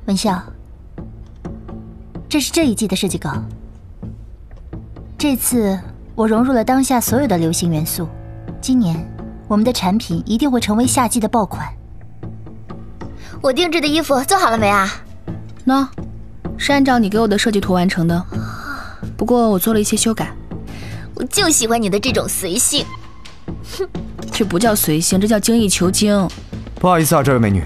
文笑，这是这一季的设计稿。这次我融入了当下所有的流行元素，今年我们的产品一定会成为夏季的爆款。 我定制的衣服做好了没啊？ 喏，是按照你给我的设计图完成的，不过我做了一些修改。 我就喜欢你的这种随性。 哼，这不叫随性，这叫精益求精。 不好意思啊，这位美女。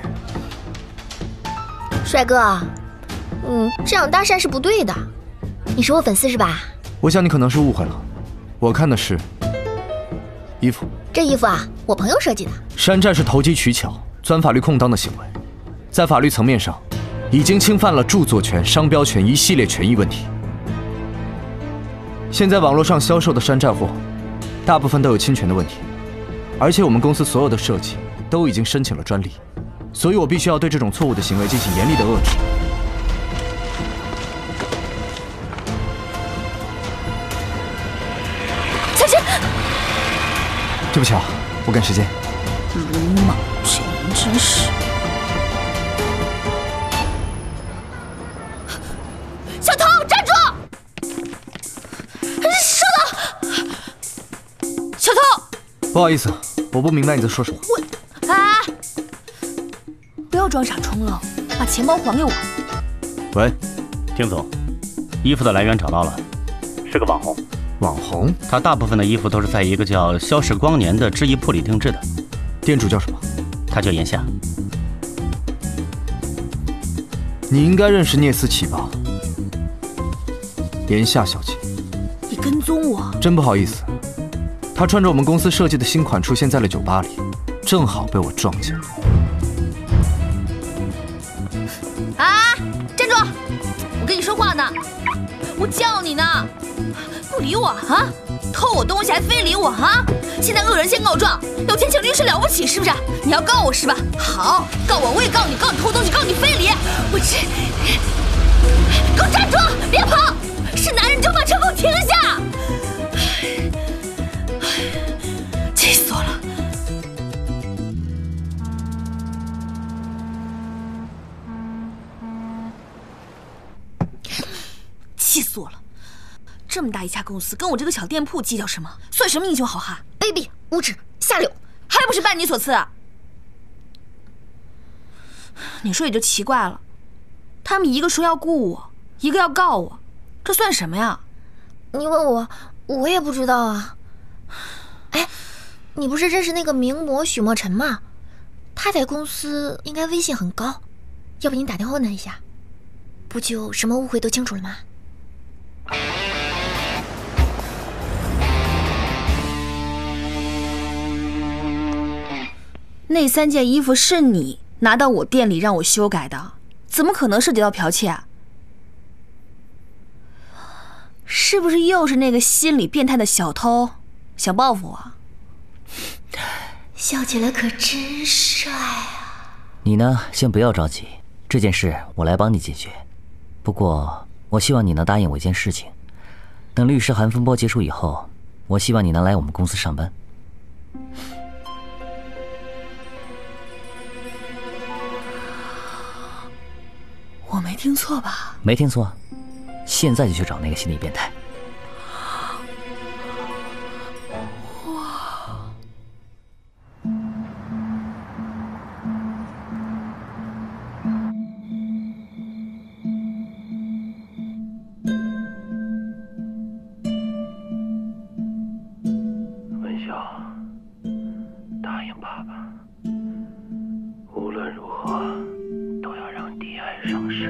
帅哥，这样搭讪是不对的。你是我粉丝是吧？ 我想你可能是误会了，我看的是衣服。 这衣服啊，我朋友设计的。 山寨是投机取巧、钻法律空当的行为，在法律层面上，已经侵犯了著作权、商标权一系列权益问题。现在网络上销售的山寨货，大部分都有侵权的问题，而且我们公司所有的设计都已经申请了专利，所以我必须要对这种错误的行为进行严厉的遏制。 小心！ 对不起啊，我赶时间。 鲁莽，这人真是。 小偷，站住！收到！小偷！ 不好意思，我不明白你在说什么。 不要装傻充愣，把钱包还给我。 喂， 丁总，衣服的来源找到了，是个网红。 网红？ 他大部分的衣服都是在一个叫消逝光年的制衣铺里定制的。 店主叫什么？ 他叫yan xia。 你应该认识聂思琪吧？yan xia小姐。 你跟踪我？ 真不好意思，她穿着我们公司设计的新款出现在了酒吧里，正好被我撞见。 啊！站住！我跟你说话呢，我叫你呢，不理我啊！偷我东西还非礼我啊！现在恶人先告状，有钱请律师了不起是不是？你要告我是吧？好，告我也告你，告你偷东西，告你非礼。我这，给我站住！别跑！是男人就把车给我停下！气死我了！气死我了！这么大一家公司，跟我这个小店铺计较什么？算什么英雄好汉？ 卑鄙、无耻、下流， 还不是拜你所赐啊！你说也就奇怪了，他们一个说要雇我，一个要告我，这算什么呀？ 你问我，我也不知道啊。哎，你不是认识那个名模许墨尘吗？他在公司应该威信很高，要不你打电话问他一下，不就什么误会都清楚了吗？ 那3件衣服是你拿到我店里让我修改的，怎么可能涉及到剽窃啊？是不是又是那个心理变态的小偷想报复我？ 笑起来可真帅啊！ 你呢，先不要着急，这件事我来帮你解决。不过，我希望你能答应我一件事情，等律师函风波结束以后，我希望你能来我们公司上班。 我没听错吧？ 没听错，现在就去找那个心理变态。 文晓，答应爸爸，无论如何都要让DI上市。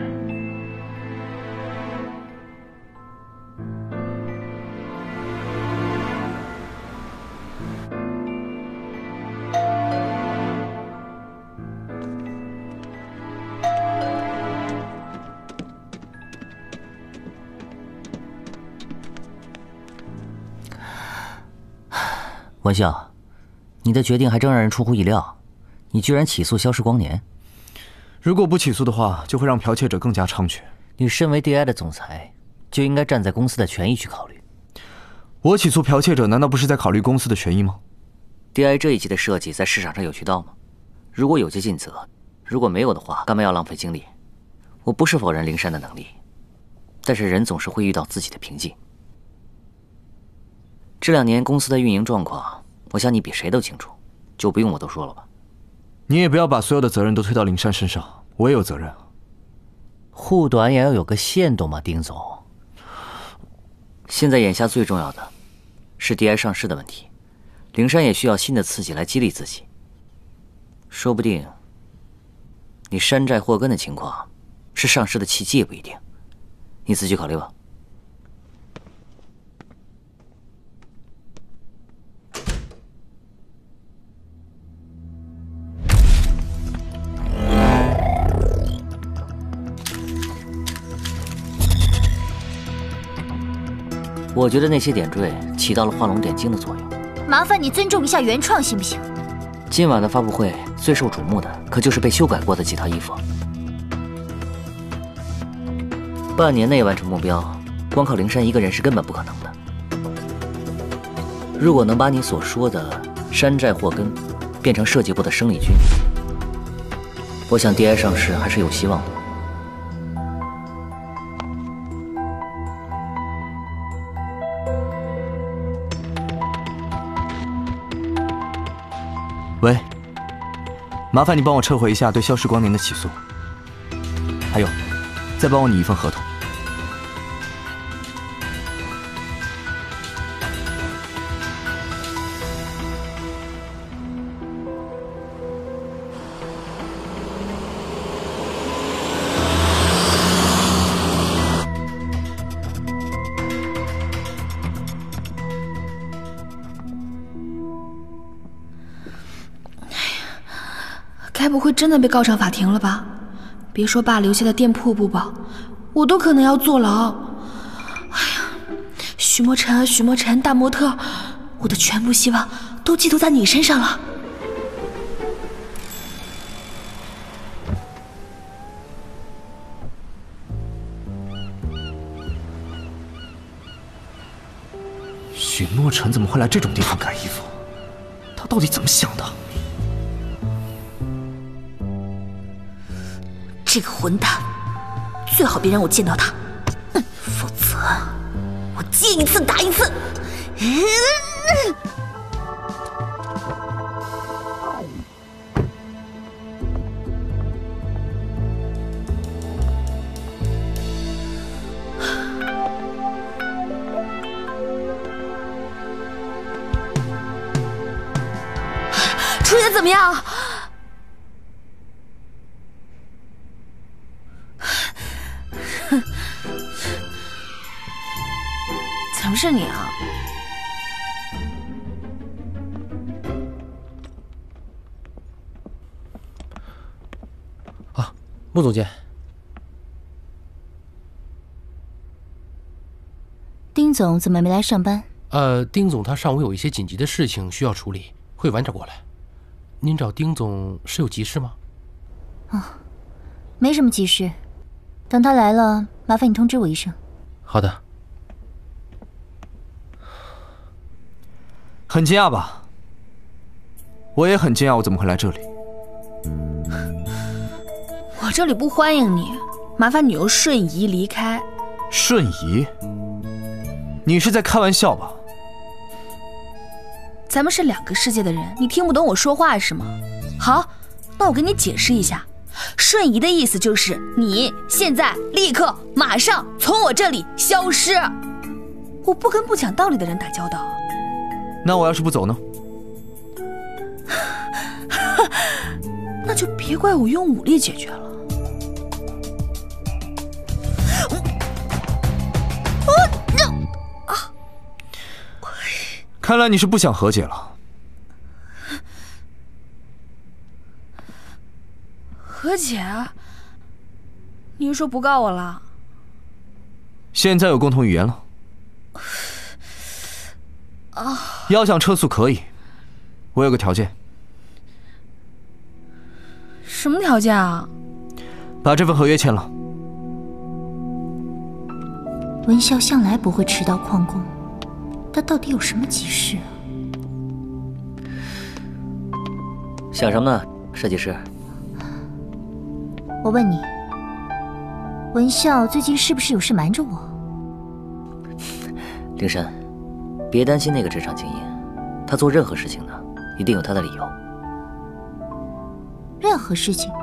文笑，你的决定还真让人出乎意料，你居然起诉消失光年。 如果不起诉的话，就会让剽窃者更加猖獗。 你身为 DI 的总裁，就应该站在公司的权益去考虑。 我起诉剽窃者，难道不是在考虑公司的权益吗？ DI 这一季的设计在市场上有渠道吗？如果有就尽责，如果没有的话，干嘛要浪费精力？ 我不是否认灵山的能力，但是人总是会遇到自己的瓶颈。这2年公司的运营状况，我想你比谁都清楚，就不用我多说了吧。 你也不要把所有的责任都推到灵山身上，我也有责任。 护短也要有个限度嘛，丁总。现在眼下最重要的是 DI 上市的问题，灵山也需要新的刺激来激励自己。说不定你山寨祸根的情况是上市的契机也不一定，你自己考虑吧。我觉得那些点缀起到了画龙点睛的作用。 麻烦你尊重一下原创，行不行？ 今晚的发布会最受瞩目的可就是被修改过的几套衣服。半年内完成目标，光靠灵山一个人是根本不可能的。如果能把你所说的山寨祸根变成设计部的生力军，我想 DI 上市还是有希望的。 喂，麻烦你帮我撤回一下对消失光年的起诉，还有，再帮我拟一份合同。 该不会真的被告上法庭了吧？别说爸留下的店铺不保，我都可能要坐牢。哎呀，许墨尘，许墨尘，大模特，我的全部希望都寄托在你身上了。 许墨尘怎么会来这种地方改衣服？他到底怎么想的？ 这个混蛋，最好别让我见到他，否则我接一次打一次。处理的怎么样？怎么是你啊？ 啊，穆总监。 丁总怎么没来上班？ 丁总他上午有一些紧急的事情需要处理，会晚点过来。您找丁总是有急事吗？ 啊，没什么急事，等他来了，麻烦你通知我一声。 好的。 很惊讶吧？我也很惊讶，我怎么会来这里？ 我这里不欢迎你，麻烦你又瞬移离开。 瞬移？你是在开玩笑吧？ 咱们是2个世界的人，你听不懂我说话是吗？好，那我给你解释一下，瞬移的意思就是你现在立刻马上从我这里消失。我不跟不讲道理的人打交道。 那我要是不走呢？ 那就别怪我用武力解决了。 看来你是不想和解了。 和解？你是说不告我了？ 现在有共同语言了。要想撤诉可以，我有个条件。 什么条件啊？ 把这份合约签了。 文啸向来不会迟到旷工，他到底有什么急事啊？ 想什么呢，设计师？ 我问你， 文笑最近是不是有事瞒着我？ 灵山，别担心那个职场精英，他做任何事情呢，一定有他的理由。 任何事情？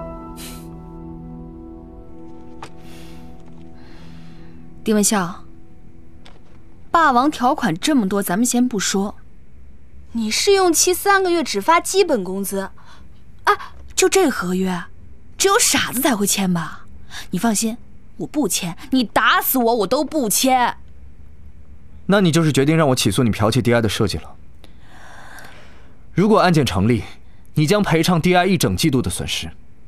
丁文笑，霸王条款这么多，咱们先不说，你试用期3个月只发基本工资，啊，就这合约，只有傻子才会签吧？你放心，我不签，你打死我我都不签。 那你就是决定让我起诉你剽窃 DI 的设计了。如果案件成立，你将赔偿 DI 1整季度的损失。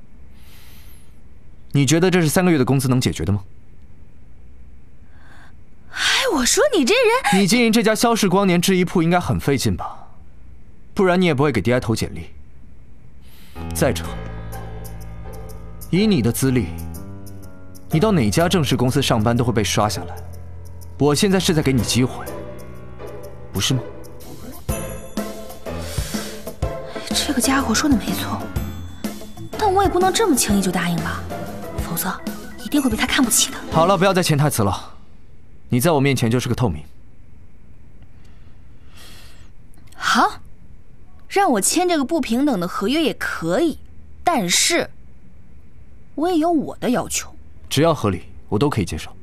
你觉得这是3个月的工资能解决的吗？ 哎，我说你这人， 你经营这家萧氏光年制衣铺应该很费劲吧？不然你也不会给 DI 投简历。再者，以你的资历，你到哪家正式公司上班都会被刷下来。我现在是在给你机会，不是吗？ 这个家伙说的没错，但我也不能这么轻易就答应吧，否则一定会被他看不起的。 好了，不要再潜台词了，你在我面前就是个透明。 好，让我签这个不平等的合约也可以，但是我也有我的要求。 只要合理，我都可以接受。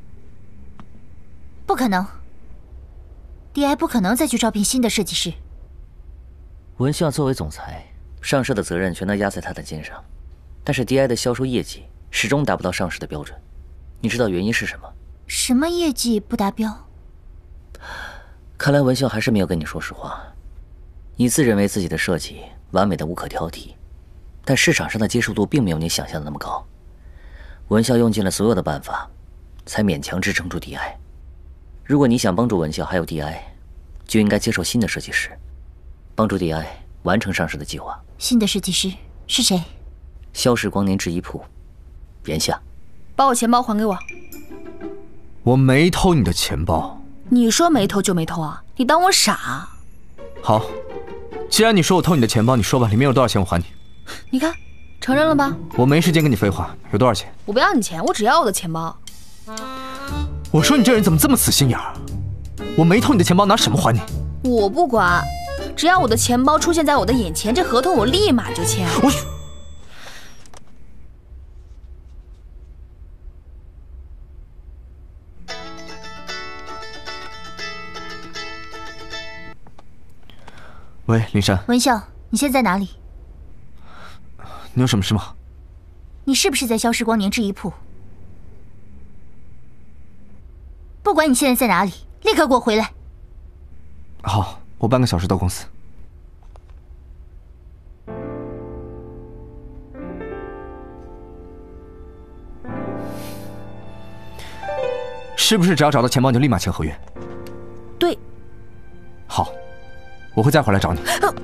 不可能 ，DI 不可能再去招聘新的设计师。 文笑作为总裁，上市的责任全都压在他的肩上，但是 DI 的销售业绩始终达不到上市的标准。你知道原因是什么？ 什么业绩不达标？ 看来文笑还是没有跟你说实话。你自认为自己的设计完美的无可挑剔，但市场上的接受度并没有你想象的那么高。文笑用尽了所有的办法，才勉强支撑住 DI。如果你想帮助文笑还有 DI， 就应该接受新的设计师，帮助 DI 完成上市的计划。 新的设计师是谁？ 萧氏光年制衣铺，言下。 把我钱包还给我。 我没偷你的钱包。 你说没偷就没偷啊？你当我傻？ 好，既然你说我偷你的钱包，你说吧，里面有多少钱我还你。 你看，承认了吧？ 我没时间跟你废话，有多少钱？ 我不要你钱，我只要我的钱包。 我说你这人怎么这么死心眼儿？我没偷你的钱包，拿什么还你？ 我不管，只要我的钱包出现在我的眼前，这合同我立马就签。 喂，林珊。 文笑，你现在哪里？ 你有什么事吗？ 你是不是在萧氏光年制衣铺？不管你现在在哪里，立刻给我回来。 好，我半个小时到公司。是不是只要找到钱包你就立马签合约？ 对。 好，我会再回来找你。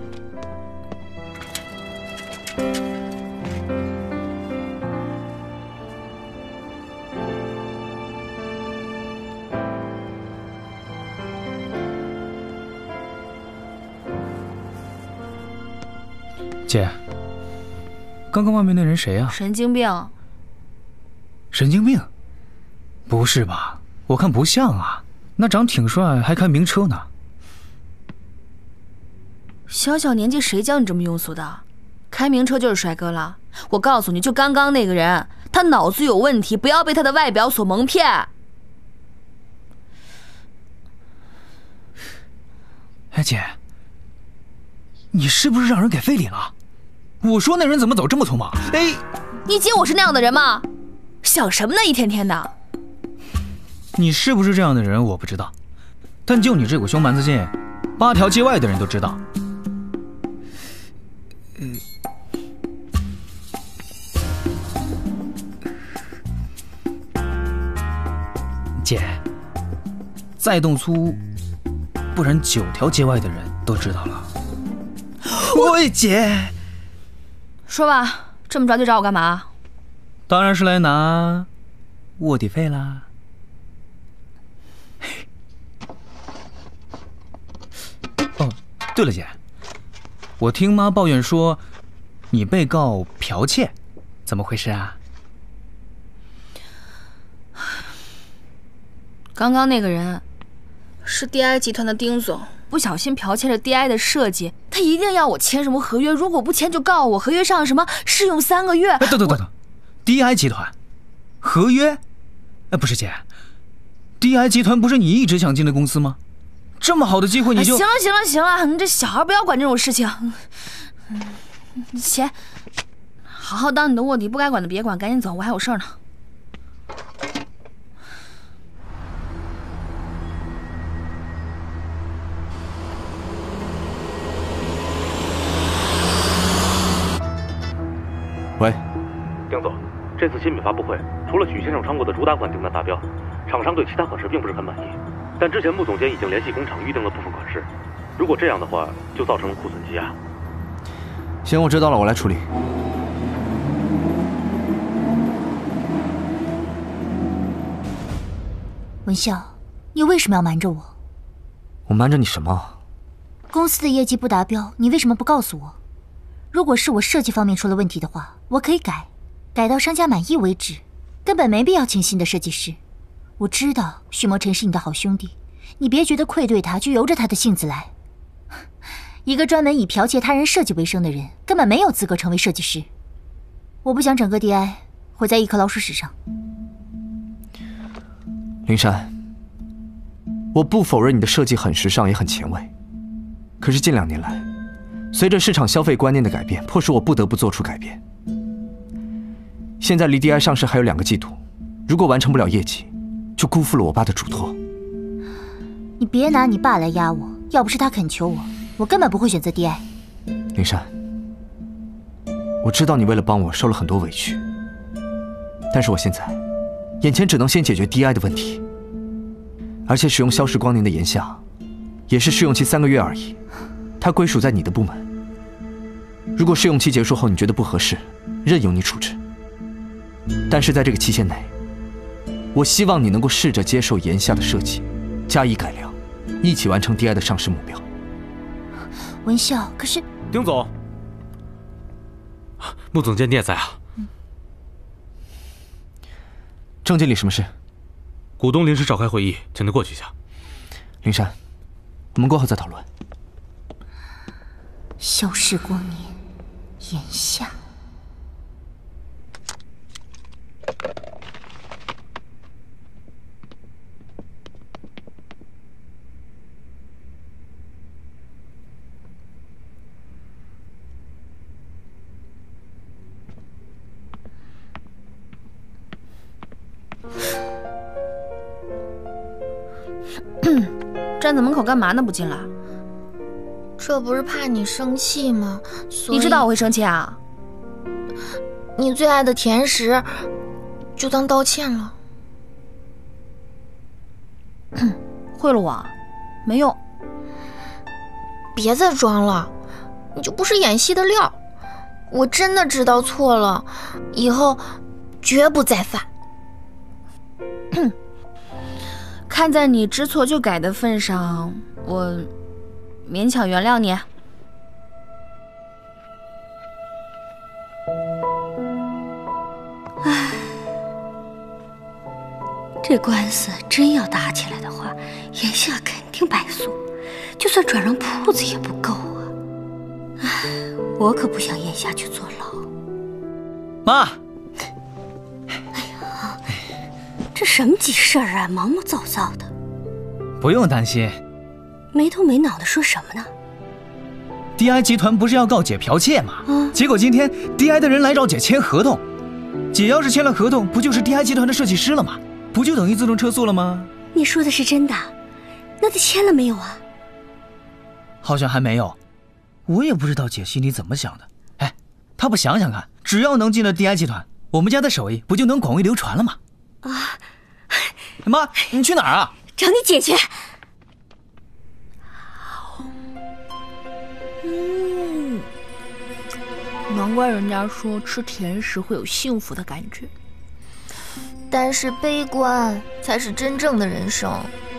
姐，刚刚外面那人谁啊？ 神经病。 神经病？不是吧？我看不像啊，那长挺帅，还开名车呢。 小小年纪谁教你这么庸俗的？开名车就是帅哥了。我告诉你，就刚刚那个人，他脑子有问题，不要被他的外表所蒙骗。 哎，姐，你是不是让人给非礼了？我说那人怎么走这么匆忙？哎， 你姐我是那样的人吗？想什么呢？一天天的。 你是不是这样的人我不知道，但就你这股熊蛮子劲，8条街外的人都知道。姐，再动粗，不然9条街外的人都知道了。喂，姐， 说吧，这么着急找我干嘛？ 当然是来拿卧底费啦。哦，对了，姐，我听妈抱怨说你被告剽窃，怎么回事啊？ 刚刚那个人是 DI 集团的丁总，不小心剽窃了 DI 的设计，他一定要我签什么合约，如果不签就告我，合约上什么试用3个月。 哎，等，DI 集团，合约？哎，不是姐 ，DI 集团不是你一直想进的公司吗？这么好的机会你就…… 行了，你这小孩不要管这种事情。钱，好好当你的卧底，不该管的别管，赶紧走，我还有事儿呢。 喂， 丁总，这次新品发布会，除了许先生穿过的主打款订单达标，厂商对其他款式并不是很满意。但之前穆总监已经联系工厂预定了部分款式，如果这样的话，就造成了库存积压。 行，我知道了，我来处理。 文笑，你为什么要瞒着我？ 我瞒着你什么？ 公司的业绩不达标，你为什么不告诉我？如果是我设计方面出了问题的话，我可以改到商家满意为止，根本没必要请新的设计师。我知道许墨尘是你的好兄弟，你别觉得愧对他就由着他的性子来。一个专门以剽窃他人设计为生的人，根本没有资格成为设计师。我不想整个 DI 毁在一颗老鼠屎上。 灵珊，我不否认你的设计很时尚也很前卫，可是近2年来，随着市场消费观念的改变，迫使我不得不做出改变。现在离 DI 上市还有2个季度，如果完成不了业绩，就辜负了我爸的嘱托。 你别拿你爸来压我，要不是他恳求我，我根本不会选择 DI。 灵珊，我知道你为了帮我受了很多委屈，但是我现在眼前只能先解决 DI 的问题，而且使用消逝光年的炎夏，也是试用期3个月而已，它归属在你的部门。如果试用期结束后你觉得不合适，任由你处置。但是在这个期限内，我希望你能够试着接受炎夏的设计，加以改良，一起完成 DI 的上市目标。 文笑，可是丁总，穆总监你也在啊？ 郑经理什么事？ 股东临时召开会议，请您过去一下。 灵珊，我们过后再讨论。 消逝光年，炎夏。 站在门口干嘛呢？不进来？ 这不是怕你生气吗？所以你知道我会生气啊？ 你最爱的甜食，就当道歉了。 贿赂我？没用。 别再装了，你就不是演戏的料。我真的知道错了，以后绝不再犯。 看在你知错就改的份上，我勉强原谅你。 唉，这官司真要打起来的话，眼下肯定败诉，就算转让铺子也不够啊！唉，我可不想眼下去坐牢。 妈， 这什么急事儿啊，毛毛躁躁的。 不用担心。 没头没脑的说什么呢？ DI 集团不是要告姐剽窃吗？结果今天 DI 的人来找姐签合同，姐要是签了合同，不就是 DI 集团的设计师了吗？不就等于自动撤诉了吗？ 你说的是真的？那他签了没有啊？ 好像还没有，我也不知道姐心里怎么想的。哎，她不想想看，只要能进了 DI 集团，我们家的手艺不就能广为流传了吗？ 啊！ 妈，你去哪儿啊？ 找你姐去。 难怪人家说吃甜食会有幸福的感觉。 但是悲观才是真正的人生。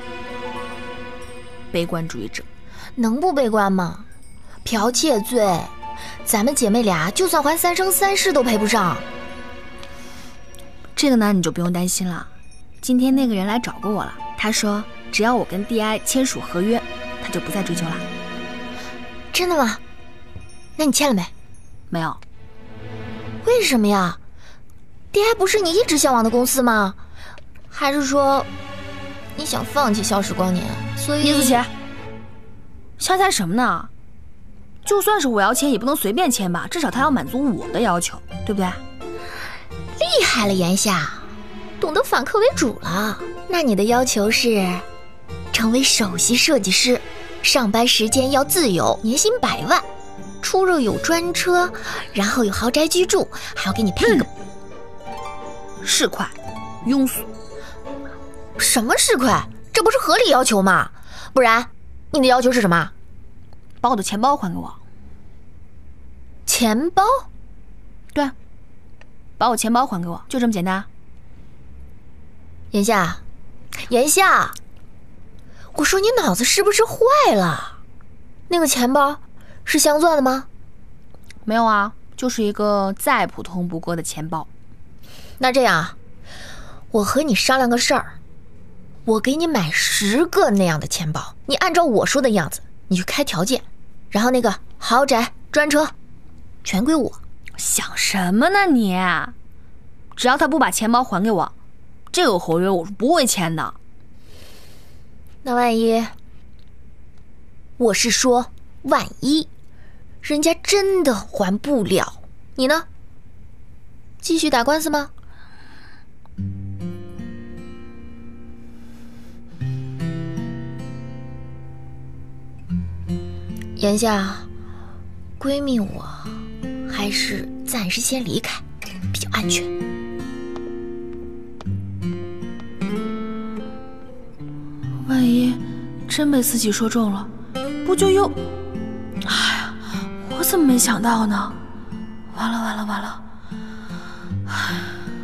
悲观主义者能不悲观吗？剽窃罪，咱们姐妹俩就算还3生3世都赔不上。 这个呢，你就不用担心了。今天那个人来找过我了， 他说只要我跟 DI 签署合约，他就不再追究了。 真的吗？那你签了没？ 没有。 为什么呀？ DI 不是你一直向往的公司吗？还是说你想放弃消失光年，所以……叶子琪，瞎猜什么呢？就算是我要签，也不能随便签吧，至少他要满足我的要求，对不对？ 厉害了，言夏，懂得反客为主了。那你的要求是成为首席设计师，上班时间要自由，年薪100万，出入有专车，然后有豪宅居住，还要给你配一个市侩，庸俗。 什么市侩？这不是合理要求吗？不然你的要求是什么？ 把我的钱包还给我。 钱包？ 对，把我钱包还给我，就这么简单。 言夏，言夏，我说你脑子是不是坏了？那个钱包是镶钻的吗？ 没有啊，就是一个再普通不过的钱包。 那这样啊，我和你商量个事儿，我给你买10个那样的钱包，你按照我说的样子，你去开条件，然后那个豪宅、专车，全归我。 想什么呢你？只要他不把钱包还给我，这个合约我是不会签的。 那万一，我是说万一，人家真的还不了，你呢？继续打官司吗？言夏，闺蜜我还是暂时先离开，比较安全。 万一真被自己说中了，不就又……哎呀，我怎么没想到呢？完了完了完了！唉。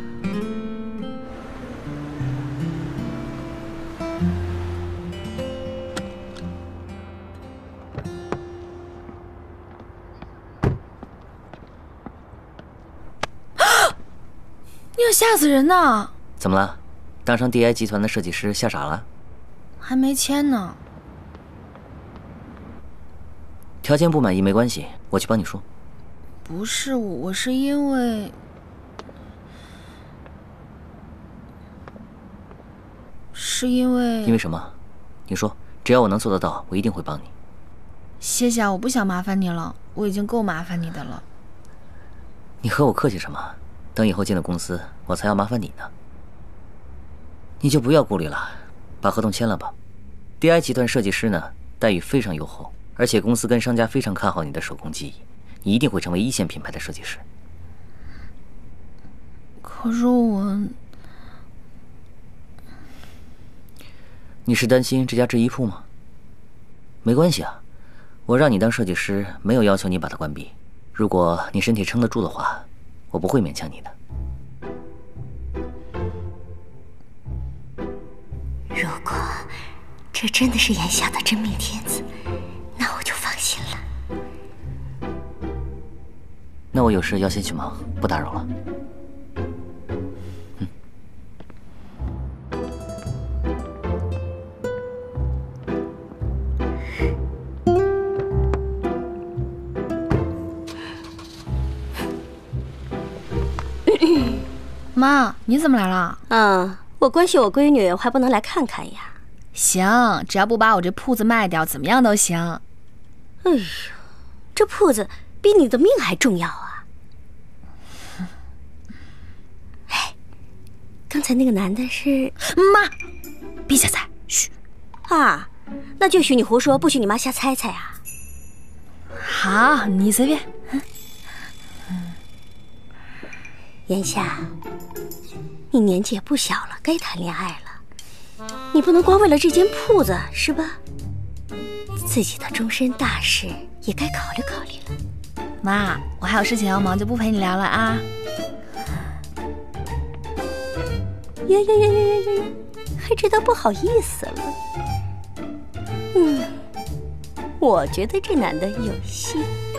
你要吓死人呢！ 怎么了？当上 DI 集团的设计师吓傻了？ 还没签呢。 条件不满意没关系，我去帮你说。 不是，我是因为……因为什么？你说，只要我能做得到，我一定会帮你。 谢谢啊，我不想麻烦你了，我已经够麻烦你的了。 你和我客气什么？等以后进了公司，我才要麻烦你呢。你就不要顾虑了，把合同签了吧。DI 集团设计师呢，待遇非常优厚，而且公司跟商家非常看好你的手工技艺，你一定会成为一线品牌的设计师。 可是我…… 你是担心这家制衣铺吗？没关系啊，我让你当设计师，没有要求你把它关闭。如果你身体撑得住的话，我不会勉强你的。 如果这真的是眼下的真命天子，那我就放心了。 那我有事要先去忙，不打扰了。 妈，你怎么来了？ 我关心我闺女，我还不能来看看呀？ 行，只要不把我这铺子卖掉，怎么样都行。 哎呦，这铺子比你的命还重要啊！哎，刚才那个男的是…… 妈，别瞎猜，嘘。 啊，那就许你胡说，不许你妈瞎猜猜啊。 好，你随便。 言夏，你年纪也不小了，该谈恋爱了。你不能光为了这间铺子，是吧？自己的终身大事也该考虑考虑了。 妈，我还有事情要忙，就不陪你聊了啊。 呀，还知道不好意思了。我觉得这男的有戏。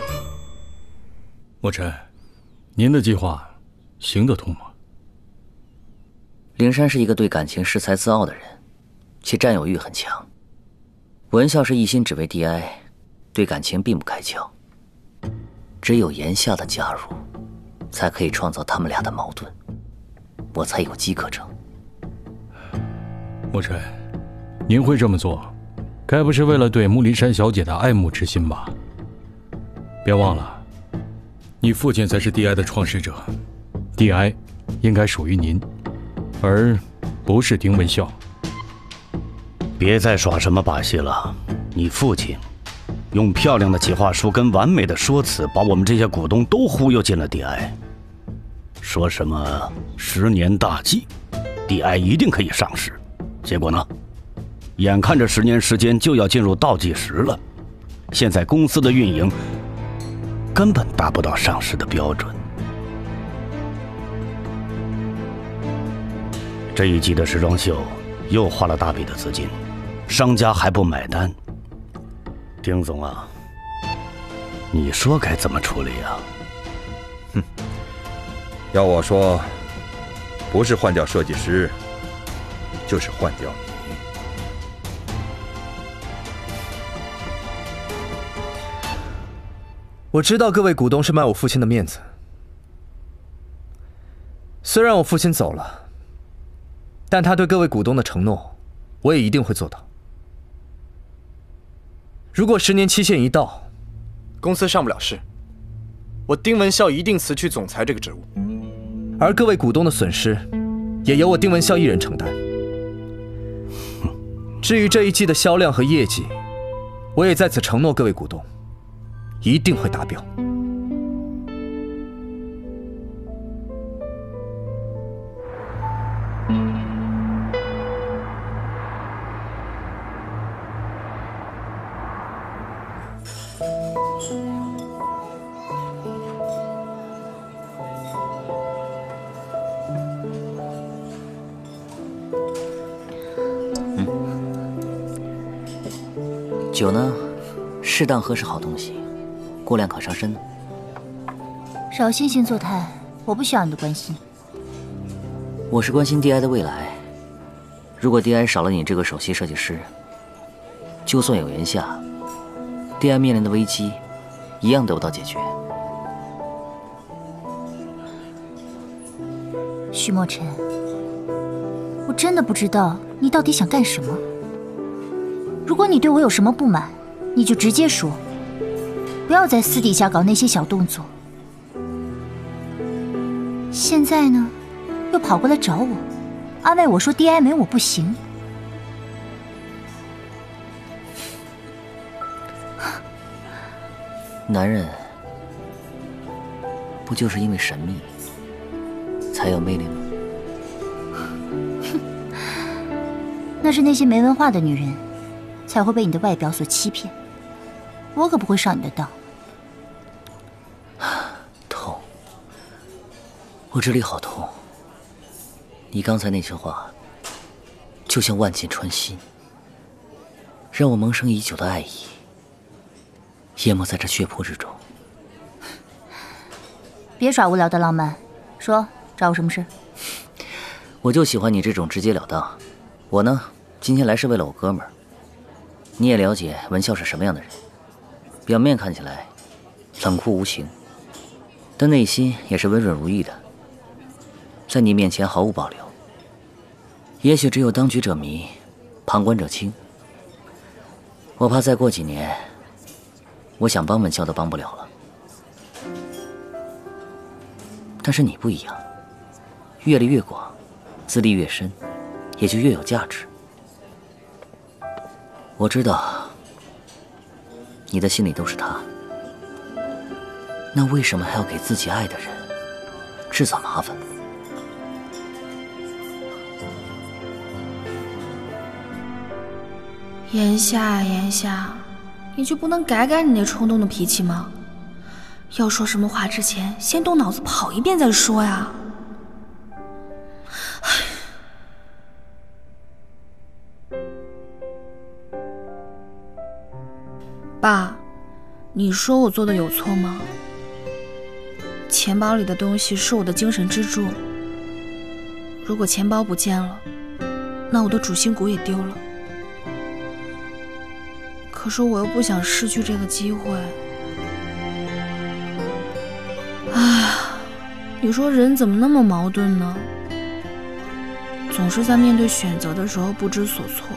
墨尘，您的计划行得通吗？ 灵山是一个对感情恃才自傲的人， 且占有欲很强。文孝是一心只为 DI， 对感情并不开窍。只有言夏的加入，才可以创造他们俩的矛盾，我才有机可乘。 墨尘，您会这么做，该不是为了对木林山小姐的爱慕之心吧？别忘了，你父亲才是 DI 的创始者 ，DI 应该属于您，而不是丁文孝。 别再耍什么把戏了，你父亲用漂亮的企划书跟完美的说辞，把我们这些股东都忽悠进了 DI， 说什么10年大计 ，DI 一定可以上市。结果呢，眼看着10年时间就要进入倒计时了，现在公司的运营根本达不到上市的标准。这一季的时装秀又花了大笔的资金，商家还不买单。丁总啊，你说该怎么处理啊？ 哼，要我说，不是换掉设计师，就是换掉你。 我知道各位股东是卖我父亲的面子，虽然我父亲走了，但他对各位股东的承诺，我也一定会做到。如果10年期限一到，公司上不了市，我丁文孝一定辞去总裁这个职务，而各位股东的损失，也由我丁文孝一人承担。至于这一季的销量和业绩，我也在此承诺各位股东，一定会达标。 酒呢，适当喝是好东西，过量可伤身。 少惺惺作态，我不需要你的关心。 我是关心 DI 的未来。如果 DI 少了你这个首席设计师，就算有言夏 ，DI 面临的危机一样得不到解决。 徐墨尘，我真的不知道你到底想干什么。如果你对我有什么不满，你就直接说，不要在私底下搞那些小动作。现在呢，又跑过来找我，安慰我说 DI 没我不行。 男人不就是因为神秘才有魅力吗？ 那是那些没文化的女人才会被你的外表所欺骗，我可不会上你的当。 痛，我这里好痛。你刚才那句话，就像万箭穿心，让我萌生已久的爱意淹没在这血泊之中。 别耍无聊的浪漫，说找我什么事？ 我就喜欢你这种直截了当。我呢，今天来是为了我哥们儿。你也了解文孝是什么样的人，表面看起来冷酷无情，但内心也是温润如玉的，在你面前毫无保留。也许只有当局者迷，旁观者清。我怕再过几年，我想帮文孝都帮不了了。但是你不一样，阅历越广，资历越深，也就越有价值。我知道你的心里都是他，那为什么还要给自己爱的人制造麻烦？ 言夏，言夏，你就不能改改你那冲动的脾气吗？要说什么话之前，先动脑子跑一遍再说呀。爸，你说我做的有错吗？钱包里的东西是我的精神支柱，如果钱包不见了，那我的主心骨也丢了。 可是我又不想失去这个机会。唉，你说人怎么那么矛盾呢？总是在面对选择的时候不知所措。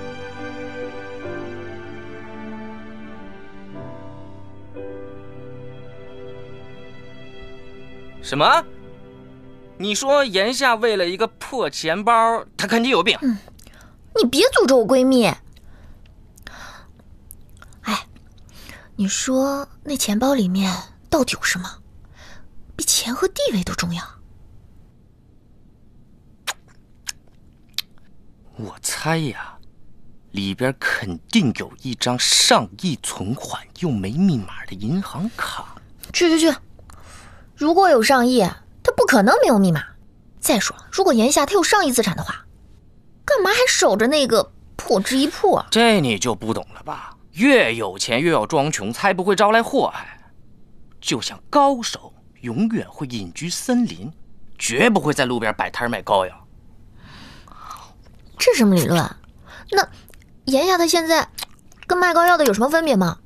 什么？你说言夏为了一个破钱包，她肯定有病。 你别诅咒我闺蜜。哎，你说那钱包里面到底有什么？比钱和地位都重要。 我猜呀，里边肯定有一张上亿存款又没密码的银行卡。 去！如果有上亿，他不可能没有密码。再说，如果言夏他有上亿资产的话，干嘛还守着那个破制衣铺啊？ 这你就不懂了吧？越有钱越要装穷，才不会招来祸害。就像高手永远会隐居森林，绝不会在路边摆摊卖膏药。 这什么理论？那言夏他现在跟卖膏药的有什么分别吗？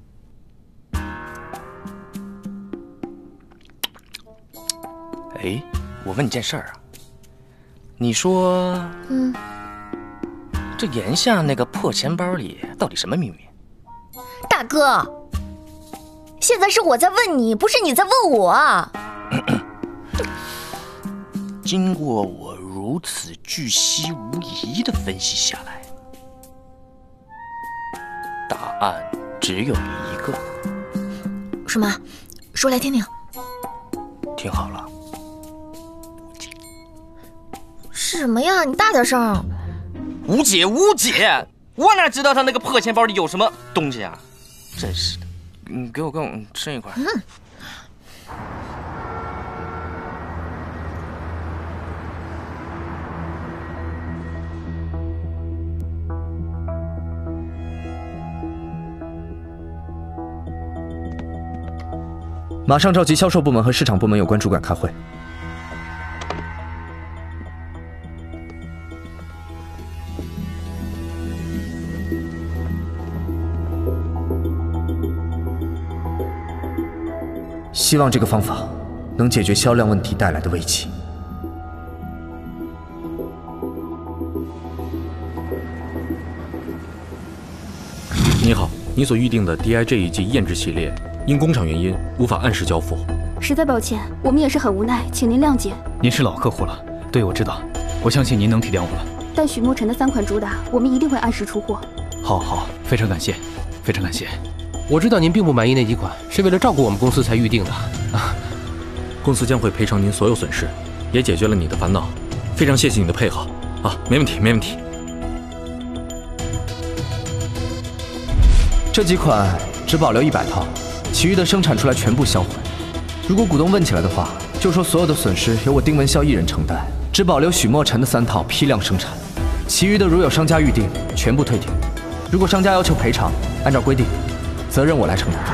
哎，我问你件事儿啊，你说，这言夏那个破钱包里到底什么秘密？ 大哥，现在是我在问你，不是你在问我。 经过我如此巨细无遗的分析下来，答案只有一个。 什么？说来听听。 听好了。 是什么呀？你大点声。 吴姐，我哪知道他那个破钱包里有什么东西啊？真是的，你给我吃一块。 马上召集销售部门和市场部门有关主管开会。希望这个方法能解决销量问题带来的危机。 你好，你所预定的 DI 这一季验制系列因工厂原因无法按时交付， 实在抱歉，我们也是很无奈，请您谅解。 您是老客户了，对，我知道，我相信您能体谅我了。 但许墨尘的3款主打，我们一定会按时出货。 好，非常感谢，非常感谢。 我知道您并不满意那几款，是为了照顾我们公司才预定的。 公司将会赔偿您所有损失，也解决了你的烦恼。非常谢谢你的配合啊，没问题，没问题。 这几款只保留100套，其余的生产出来全部销毁。如果股东问起来的话，就说所有的损失由我丁文霄一人承担，只保留许墨尘的3套批量生产，其余的如有商家预定，全部退订。如果商家要求赔偿，按照规定，责任我来承担。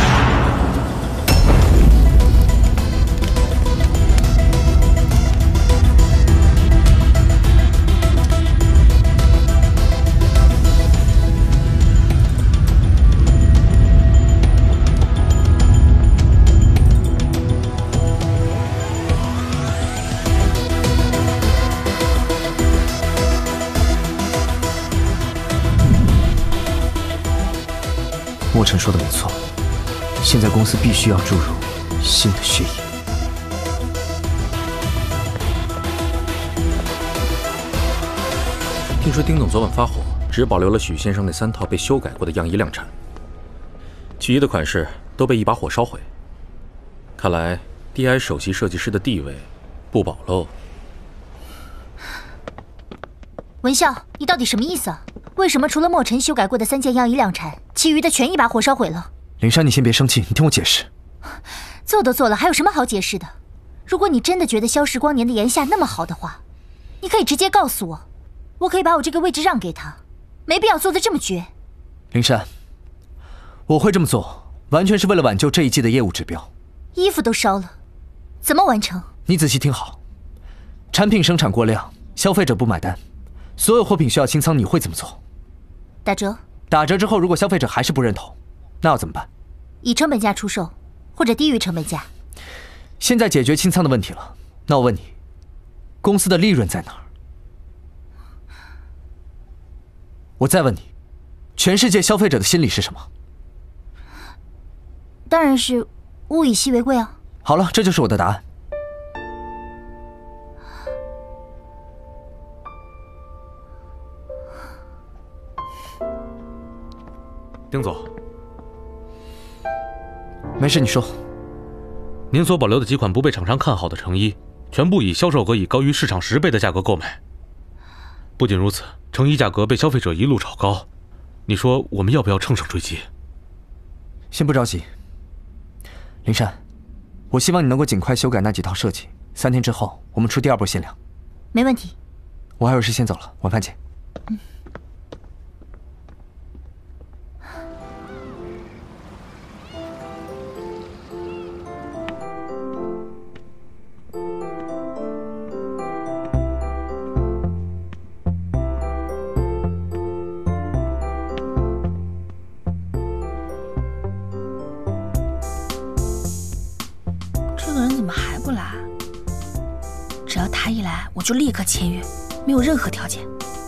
墨尘说的没错，现在公司必须要注入新的血液。 听说丁总昨晚发火，只保留了许先生那3套被修改过的样衣量产，其余的款式都被一把火烧毁。看来 DI 首席设计师的地位不保喽。 文笑，你到底什么意思啊？为什么除了墨尘修改过的3件样衣量产，其余的全一把火烧毁了？ 灵珊，你先别生气，你听我解释。 做都做了，还有什么好解释的？如果你真的觉得萧时光年的言夏那么好的话，你可以直接告诉我，我可以把我这个位置让给他，没必要做得这么绝。 灵珊，我会这么做，完全是为了挽救这一季的业务指标。 衣服都烧了，怎么完成？ 你仔细听好，产品生产过量，消费者不买单，所有货品需要清仓，你会怎么做？ 打折。 打折之后，如果消费者还是不认同，那要怎么办？ 以成本价出售，或者低于成本价。 现在解决清仓的问题了，那我问你，公司的利润在哪儿？我再问你，全世界消费者的心理是什么？ 当然是物以稀为贵啊。 好了，这就是我的答案。 丁总， 没事，你说。 您所保留的几款不被厂商看好的成衣，全部以销售额以高于市场10倍的价格购买。不仅如此，成衣价格被消费者一路炒高。你说我们要不要乘胜追击？ 先不着急，灵珊，我希望你能够尽快修改那几套设计，3天之后我们出第2波限量。 没问题。 我还有事先走了，晚饭见。 这个人怎么还不来？只要他一来，我就立刻签约，没有任何条件。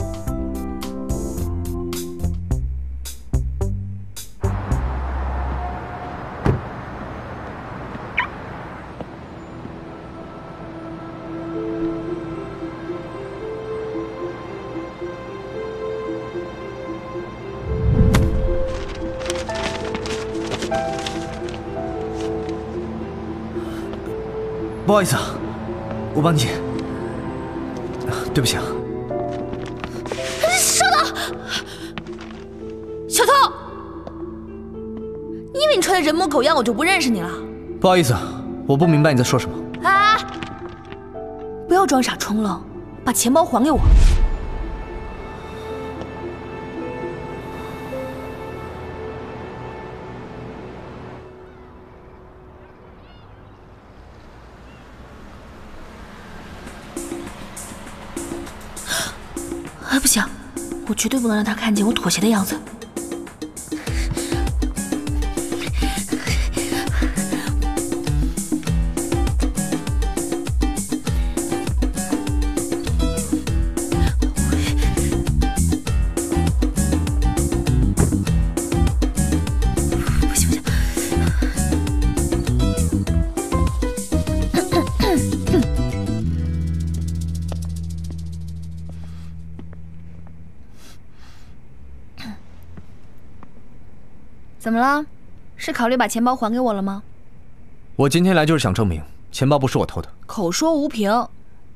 不好意思啊，我帮你。对不起啊。 稍等，小偷！你以为你穿的人模狗样我就不认识你了？ 不好意思，我不明白你在说什么。 啊！不要装傻充愣，把钱包还给我。不行，我绝对不能让他看见我妥协的样子。不行不行。怎么了？是考虑把钱包还给我了吗？ 我今天来就是想证明钱包不是我偷的。 口说无凭。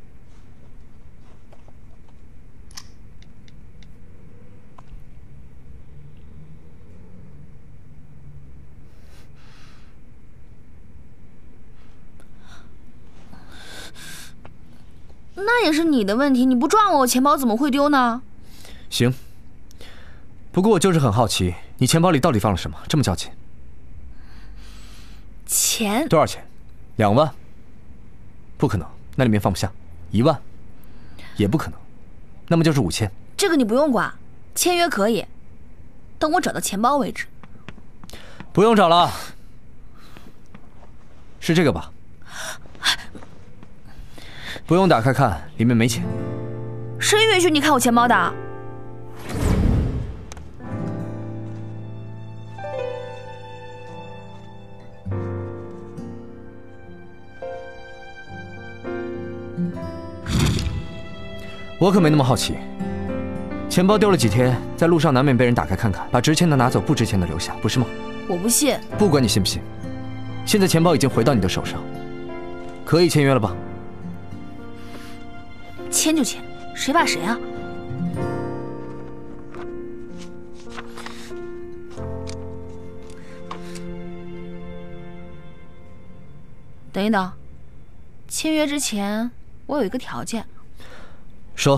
那也是你的问题，你不撞我，我钱包怎么会丢呢？ 行。不过我就是很好奇，你钱包里到底放了什么，这么较劲？ 钱？ 多少钱？2万？不可能，那里面放不下。1万？也不可能，那么就是5000。 这个你不用管，签约可以，等我找到钱包为止。 不用找了，是这个吧？不用打开看，里面没钱。 谁允许你看我钱包的？ 我可没那么好奇。钱包丢了几天，在路上难免被人打开看看，把值钱的拿走，不值钱的留下，不是吗？ 我不信。 不管你信不信，现在钱包已经回到你的手上，可以签约了吧？ 签就签，谁怕谁啊？等一等，签约之前我有一个条件。 说。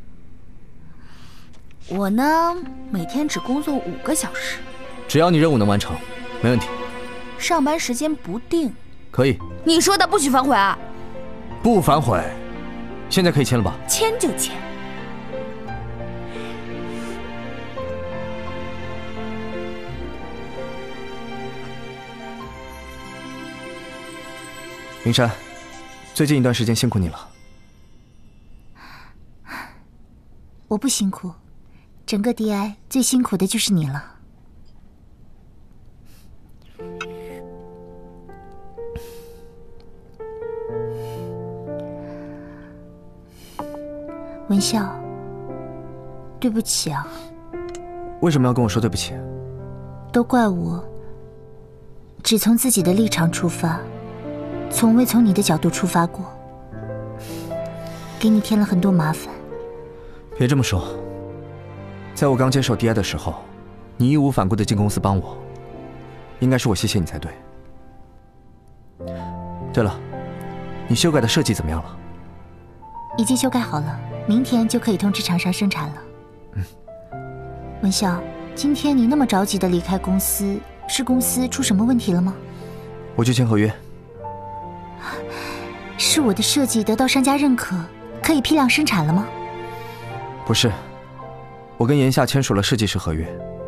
我呢，每天只工作5个小时。 只要你任务能完成，没问题。 上班时间不定。 可以。 你说的不许反悔啊！ 不反悔。现在可以签了吧？ 签就签。 灵珊，最近一段时间辛苦你了。 我不辛苦，整个 DI 最辛苦的就是你了。文笑，对不起啊。 为什么要跟我说对不起？ 都怪我，只从自己的立场出发，从未从你的角度出发过，给你添了很多麻烦。 别这么说，在我刚接手 DI 的时候，你义无反顾地进公司帮我，应该是我谢谢你才对。对了，你修改的设计怎么样了？ 已经修改好了，明天就可以通知厂商生产了。文笑，今天你那么着急地离开公司，是公司出什么问题了吗？ 我去签合约。 是我的设计得到商家认可，可以批量生产了吗？ 不是，我跟言夏签署了设计师合约，